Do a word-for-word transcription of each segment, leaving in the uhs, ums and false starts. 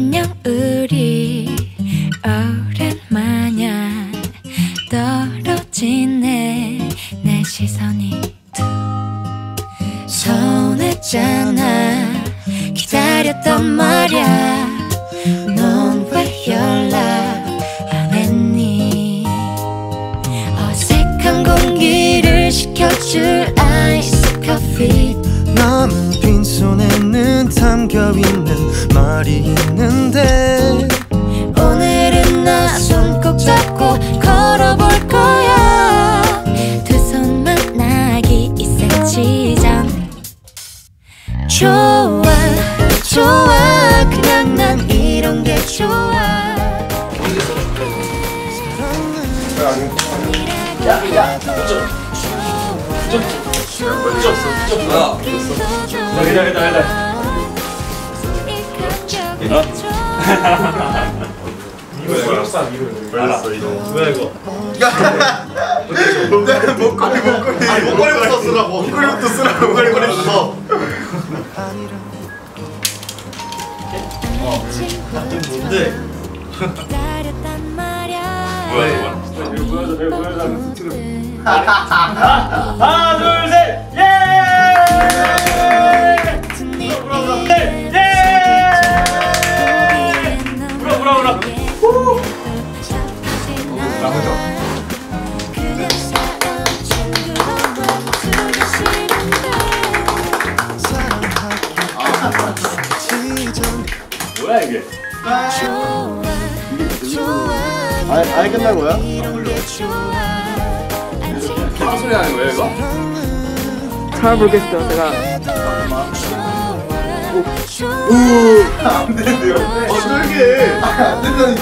안녕 우리 오랜만이야. 떨어지네 내 시선이 툭 서운했잖아. 기다렸단 말야. 넌 왜 연락 안 했니? 어색한 공기를 식혀줄 아이스 커피. 남은 빈손에는 담겨있는 말이 있는데 오늘은 나 손 꼭 잡고 걸어볼 거야. 두 손 만나기 이 센치 전. 좋아 좋아 그냥 난 이런 게 좋아. 야야 좀 좀 먼저 없어 좀 뭐야 기다려 기다려 기다려 이거 새롭사 이거 알았어 이거 뭐야 이거 목걸이 목걸이 아니 목걸이부터 쓰라고 목걸이부터 쓰라고 목걸이부터 어 뭔데 뭐야 이거 이거 보여줘 이거 보여줘 하나 둘 셋 예! 불어 불어 불어 예! 불어 불어 불어 후! 나머지 뭐야 이게 아예 아예 끝난 거야? 무슨 소리 하는 거야 이거? 잘 모르겠어요 제가. 오! 안 되는데요? 어 쫄게! 안 된다니까?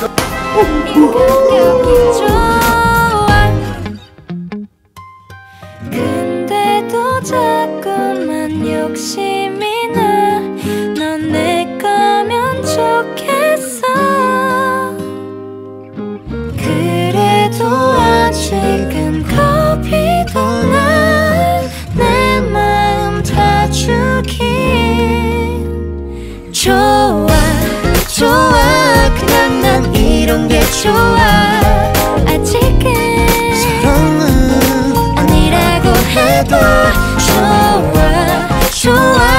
근데도 자꾸만 욕심이 나. 넌 내 거면 좋겠어. 그래도 아직은 겁이 더 나. 내 마음 다 주긴. 좋아 좋아 그냥 난 이런 게 좋아. 아직은 사랑은 아니라고 해도 좋아 좋아